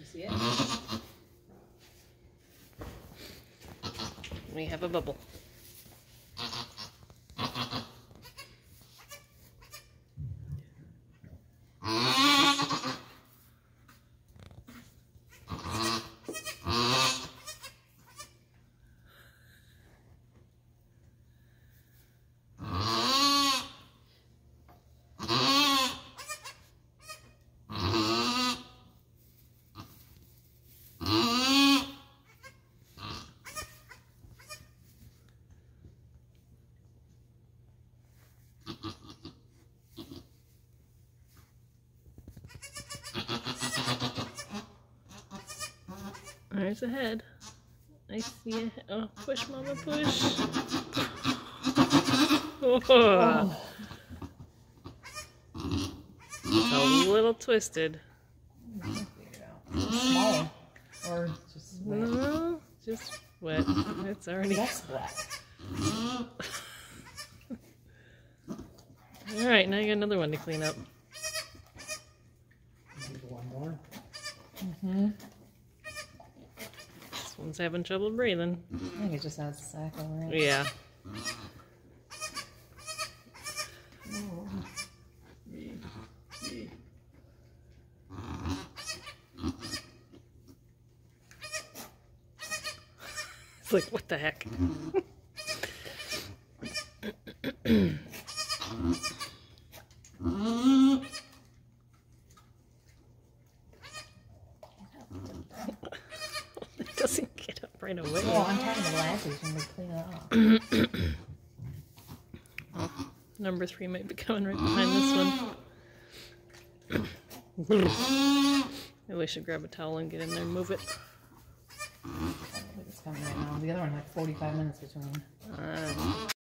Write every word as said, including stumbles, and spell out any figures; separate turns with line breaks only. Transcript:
see it?
We have a bubble. There's a head. I see a head. Oh, push, Mama, push. Oh. It's a little twisted.
Small. Or just wet.
No, just wet. It's already.
That's wet.
Alright, now you got another one to clean up.
One more. Mm-hmm.
This one's having trouble breathing.
I think it just has a sack over it.
Yeah. It's like, what the heck? It doesn't get up right away.
Well, I'm trying the lashes when we clean it up.
Oh, number three might be coming right behind this one. Maybe we should grab a towel and get in there and move it.
It's coming right now. The other one had forty-five minutes between.
Uh,